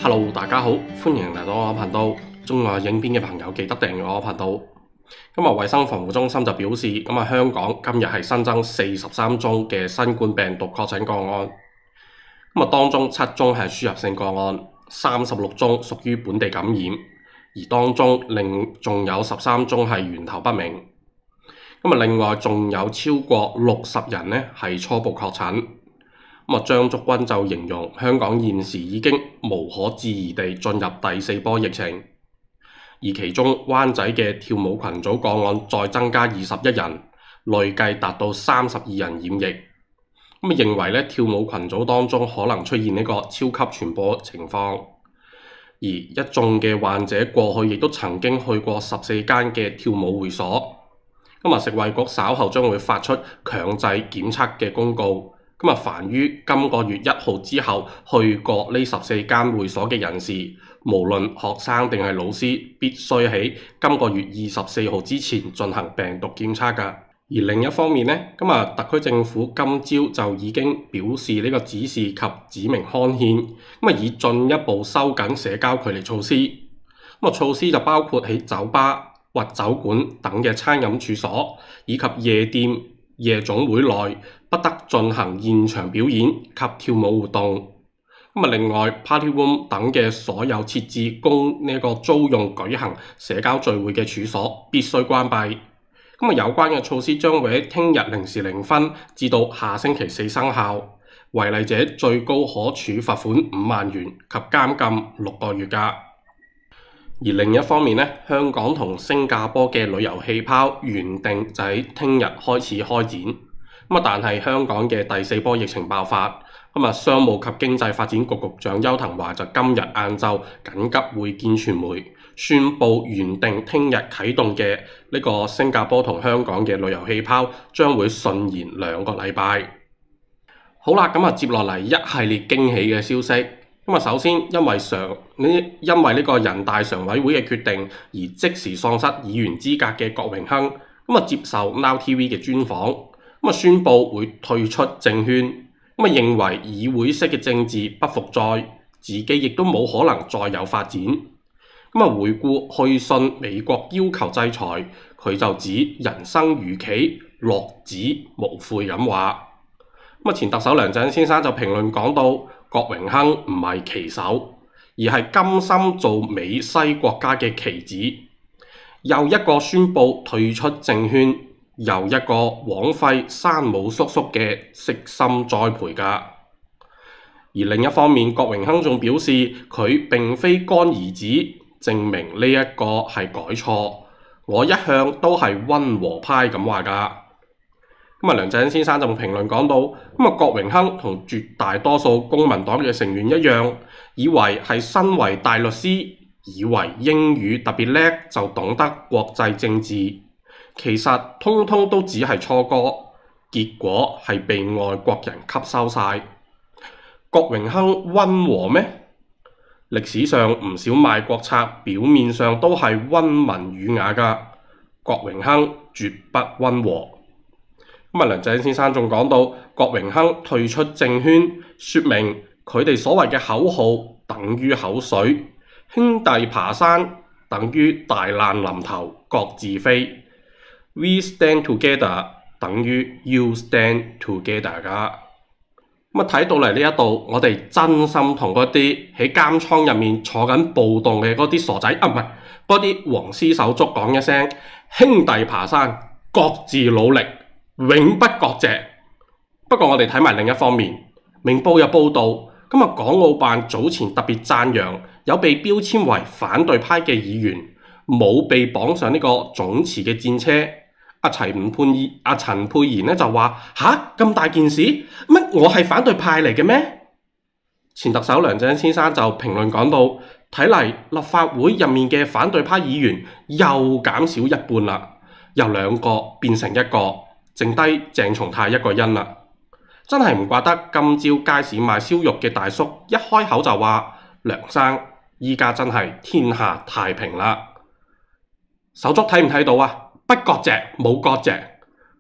Hello，大家好，歡迎嚟到我頻道。鍾意我影片嘅朋友記得訂閱我頻道。今日衛生防護中心就表示，香港今日係新增43宗嘅新冠病毒確診個案。當中7宗係輸入性個案，36宗屬於本地感染，而當中仲有13宗係源頭不明。另外仲有超過60人呢係初步確診。張竹君就形容香港現時已經無可置疑地進入第4波疫情，而其中灣仔嘅跳舞群組個案再增加21人，累計達到32人染疫。認為呢跳舞群組當中可能出現呢個超級傳播情況，而一眾嘅患者過去亦都曾經去過14間嘅跳舞會所。食衛局稍後將會發出強制檢測嘅公告。凡於今個月1號之後去過呢14間會所嘅人士，無論學生定係老師，必須喺今個月24號之前進行病毒檢測㗎。而另一方面呢，特區政府今朝就已經表示呢個指示及指明刊憲，以進一步收緊社交距離措施。措施就包括喺酒吧或酒館等嘅餐飲處所，以及夜店、夜總會內不得進行現場表演及跳舞活動。另外 Party Room 等嘅所有設置供呢個租用舉行社交聚會嘅處所必須關閉。有關嘅措施將會喺聽日0時0分至到下星期4生效，違例者最高可處罰款5萬元及監禁6個月㗎。而另一方面呢，香港同新加坡嘅旅遊氣泡原定就喺聽日開始開展。但係香港嘅第4波疫情爆發，商務及經濟發展局局長邱騰華就今日晏晝緊急會見傳媒，宣布原定聽日啟動嘅呢個新加坡同香港嘅旅遊氣泡將會順延2個禮拜。好啦，接落嚟一系列驚喜嘅消息。首先因為呢個人大常委會嘅決定而即時喪失議員資格嘅郭榮鏗，接受 Now TV 嘅專訪。宣布會退出政圈，認為議會式嘅政治不復再，自己亦都冇可能再有發展。回顧去信美國要求制裁，佢就指人生如棋，落子無悔咁話。前特首梁振英先生就評論講到，郭榮鏗唔係棋手，而係甘心做美西國家嘅棋子。又一個宣布退出政圈，又一個枉費山姆叔叔嘅悉心栽培㗎。而另一方面，郭榮鏗仲表示佢並非乾兒子，證明呢一個係改錯。我一向都係溫和派咁話㗎。梁振英先生就評論講到，郭榮鏗同絕大多數公民黨嘅成員一樣，以為係身為大律師，以為英語特別叻就懂得國際政治，其實通通都只係錯覺，結果係被外國人吸收晒。郭榮鏗溫和咩？歷史上唔少賣國賊表面上都係溫文儒雅㗎，郭榮鏗絕不溫和。梁振英先生仲講到，郭榮鏗退出政圈，說明佢哋所謂嘅口號等於口水，兄弟爬山等於大難臨頭各自飛。We stand together 等於 you stand together 㗎。睇到嚟呢一度，我哋真心同嗰啲喺監倉入面坐緊暴動嘅嗰啲傻仔，唔係嗰啲黃絲手足講一聲，兄弟爬山，各自努力，永不割席。不過我哋睇埋另一方面，明報有報道，港澳辦早前特別讚揚有被標籤為反對派嘅議員冇被綁上呢個總辭嘅戰車。陳沛然呢就話：吓，咁大件事，乜我係反對派嚟嘅咩？前特首梁振英先生就評論講到，睇嚟立法會入面嘅反對派議員又減少一半啦，由2個變成1個，剩低鄭松泰一個人啦。真係唔怪得今朝街市賣燒肉嘅大叔一開口就話：梁生，依家真係天下太平啦。手足睇唔睇到啊？不割席，冇割席，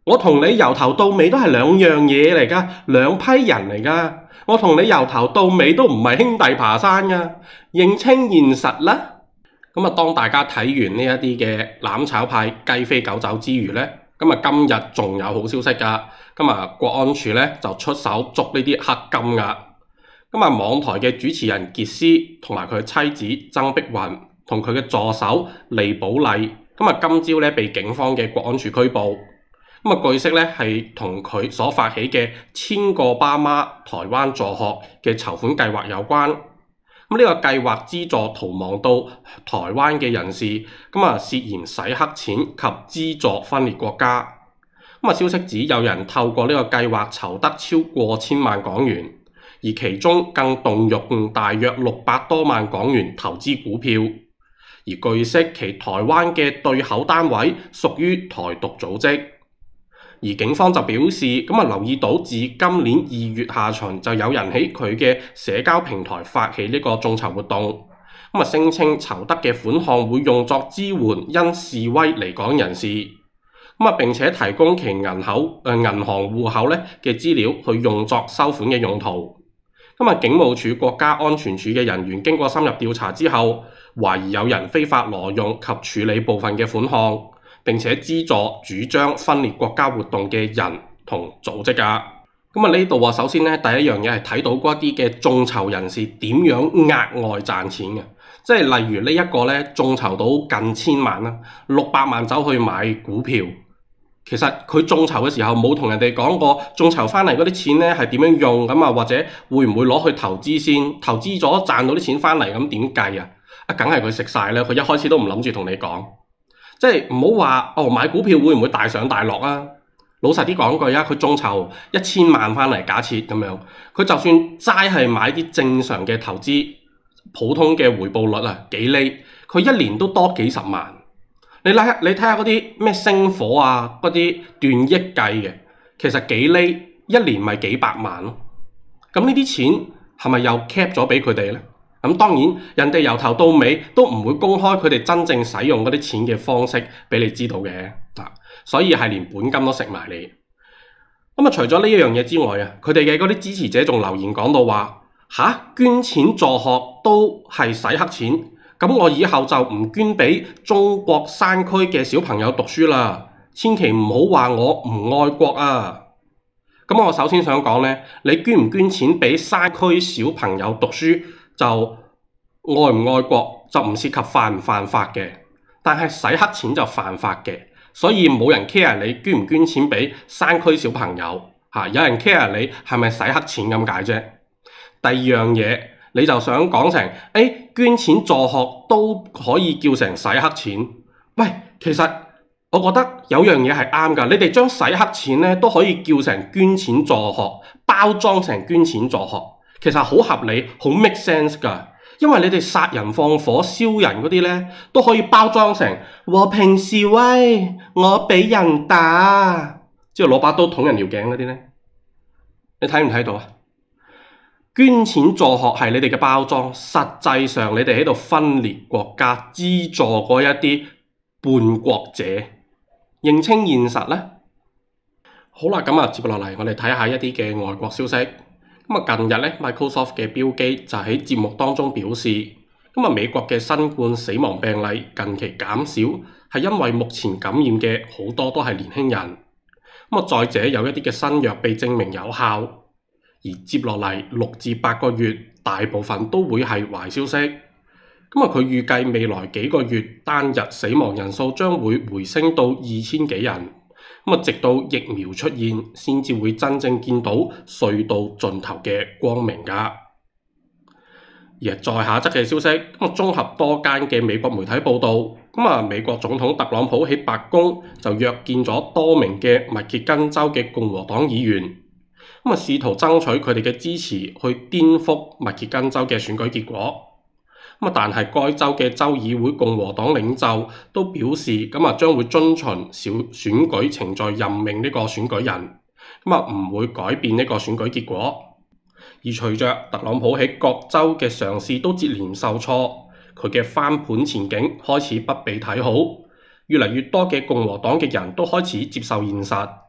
我同你由頭到尾都係兩樣嘢嚟㗎，兩批人嚟㗎。我同你由頭到尾都唔係兄弟爬山㗎，認清現實啦。咁啊，當大家睇完呢一啲嘅攬炒派雞飛狗走之餘呢，咁啊今日仲有好消息㗎。咁啊，國安處呢就出手捉呢啲黑金㗎。咁啊，網台嘅主持人傑斯同埋佢妻子曾碧雲同佢嘅助手利寶麗，咁啊今朝呢被警方嘅國安處拘捕。咁啊，據悉呢係同佢所發起嘅千個爸媽台灣助學嘅籌款計劃有關。咁呢個計劃資助逃亡到台灣嘅人士，咁啊涉嫌洗黑錢及資助分裂國家。咁啊，消息指有人透過呢個計劃籌得超過千萬港元，而其中更動用大約600多萬港元投資股票。而據悉，其台灣嘅對口單位屬於台獨組織。而警方就表示，留意到自今年2月下旬就有人喺佢嘅社交平台發起呢個眾籌活動，聲稱籌得嘅款項會用作支援因示威離港人士，並且提供其銀行戶口嘅資料去用作收款嘅用途。警務處國家安全處嘅人員經過深入調查之後，懷疑有人非法挪用及處理部分嘅款項，並且資助主張分裂國家活動嘅人同組織㗎。呢度首先第一樣嘢係睇到嗰啲嘅眾籌人士點樣額外賺錢嘅，即係例如呢一個眾籌到近千萬啦，600萬走去買股票。其實佢眾籌嘅時候冇同人哋講過眾籌返嚟嗰啲錢係點樣用或者會唔會攞去投資先？投資咗賺到啲錢返嚟咁點計啊？梗係佢食晒啦！佢一開始都唔諗住同你講。即係唔好話買股票會唔會大上大落啊？老實啲講句啊，佢眾籌1000萬返嚟，假設咁樣，佢就算齋係買啲正常嘅投資，普通嘅回報率幾厘，佢一年都多幾十萬。你睇下嗰啲咩星火啊，嗰啲斷億計嘅，其實幾厘一年咪幾百萬咯。咁呢啲錢係咪又 cap 咗俾佢哋呢？咁當然，人哋由頭到尾都唔會公開佢哋真正使用嗰啲錢嘅方式俾你知道嘅，所以係連本金都食埋你。除咗呢一樣嘢之外佢哋嘅嗰啲支持者仲留言講到話捐錢助學都係洗黑錢，咁我以後就唔捐俾中國山區嘅小朋友讀書啦，千祈唔好話我唔愛國啊！咁我首先想講呢，你捐唔捐錢俾山區小朋友讀書，就愛唔愛國就唔涉及犯唔犯法嘅，但係洗黑錢就犯法嘅，所以冇人 care 你捐唔捐錢俾山區小朋友，有人 care 你係咪洗黑錢咁解啫。第二樣嘢你就想講成，捐錢助學都可以叫成洗黑錢，喂，其實我覺得有樣嘢係啱㗎，你哋將洗黑錢都可以叫成捐錢助學，包裝成捐錢助學。其實好合理，好 make sense 㗎，因為你哋殺人放火燒人嗰啲都可以包裝成和平示威，我俾人打，之後攞把刀捅人條頸嗰啲呢，你睇唔睇到啊？捐錢助學係你哋嘅包裝，實際上你哋喺度分裂國家，資助嗰一啲叛國者，認清現實啦。好啦，咁接落嚟我哋睇下一啲嘅外國消息。近日Microsoft 嘅標基就喺節目當中表示，美國嘅新冠死亡病例近期減少，係因為目前感染嘅好多都係年輕人。再者有一啲嘅新藥被證明有效，而接落嚟6至8個月，大部分都會係壞消息。佢預計未來幾個月單日死亡人數將會回升到2000幾人。直到疫苗出現，先至會真正見到隧道盡頭嘅光明㗎。而在下則嘅消息，綜合多間嘅美國媒體報道，美國總統特朗普喺白宮就約見咗多名嘅密歇根州嘅共和黨議員，試圖爭取佢哋嘅支持去顛覆密歇根州嘅選舉結果。但係該州嘅州議會共和黨領袖都表示，將會遵循選舉程序任命呢個選舉人，唔會改變呢個選舉結果。而隨着特朗普喺各州嘅嘗試都接連受挫，佢嘅翻盤前景開始不被睇好，越嚟越多嘅共和黨嘅人都開始接受現實，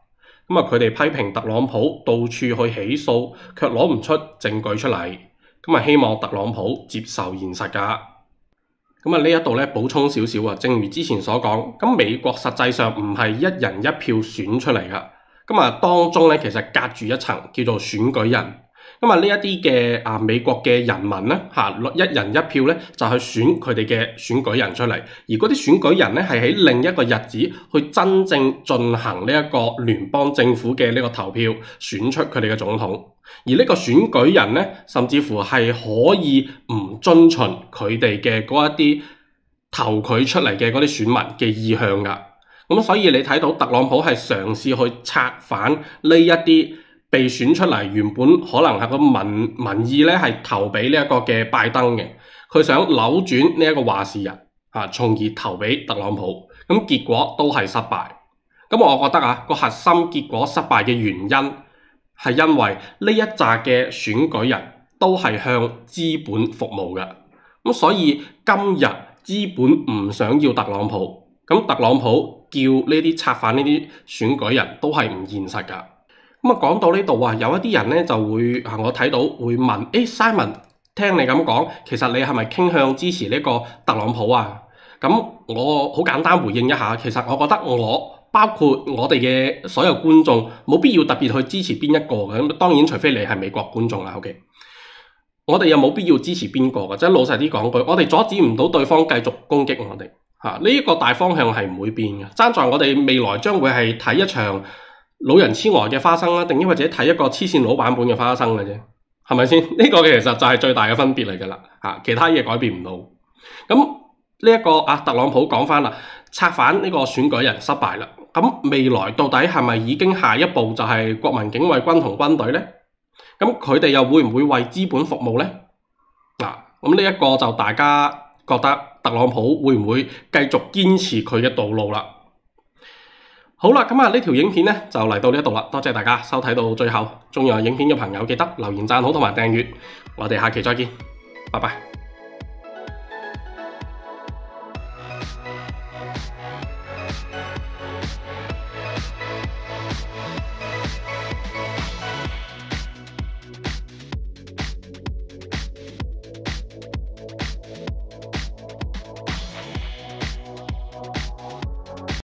咁啊，佢哋批評特朗普到處去起訴，卻攞唔出證據出嚟。咁啊，希望特朗普接受現實㗎。咁啊，呢一度咧補充少少啊，正如之前所講，咁美國實際上唔係一人一票選出嚟㗎。咁啊，當中咧其實隔住一層叫做選舉人。咁啊，呢一啲嘅美國嘅人民咧一人一票咧就去選佢哋嘅選舉人出嚟，而嗰啲選舉人咧係喺另一個日子去真正進行呢一個聯邦政府嘅呢個投票，選出佢哋嘅總統。而呢個選舉人咧，甚至乎係可以唔遵循佢哋嘅嗰一啲投佢出嚟嘅嗰啲選民嘅意向㗎。咁所以你睇到特朗普係嘗試去策反呢一啲被選出嚟，原本可能係個民意咧係投俾呢一個嘅拜登嘅，佢想扭轉呢一個話事人從而投俾特朗普，咁結果都係失敗。咁我覺得個核心結果失敗嘅原因係因為呢一紮嘅選舉人都係向資本服務嘅，咁所以今日資本唔想要特朗普，咁特朗普叫呢啲策反呢啲選舉人都係唔現實㗎。咁啊，講到呢度有一啲人咧就會我睇到會問，Simon， 聽你咁講，其實你係咪傾向支持呢個特朗普啊？咁我好簡單回應一下，其實我覺得包括我哋嘅所有觀眾冇必要特別去支持邊一個嘅。咁當然除非你係美國觀眾啦，OK。我哋又冇必要支持邊個嘅，即係老實啲講句，我哋阻止唔到對方繼續攻擊我哋呢一個大方向係唔會變嘅，爭在我哋未來將會係睇一場老人痴呆嘅花生啦，定抑或者睇一個黐線佬版本嘅花生嘅啫，係咪先？呢個其實就係最大嘅分別嚟㗎啦，其他嘢改變唔到。咁呢一個特朗普講返啦，策反呢個選舉人失敗啦，咁未來到底係咪已經下一步就係國民警衛軍同軍隊呢？咁佢哋又會唔會為資本服務呢？咁呢一個就大家覺得特朗普會唔會繼續堅持佢嘅道路啦？好啦，咁呢條影片呢就嚟到呢度啦，多謝大家收睇到最後。鍾意我影片嘅朋友記得留言讚好同埋訂閱，我哋下期再見，拜拜。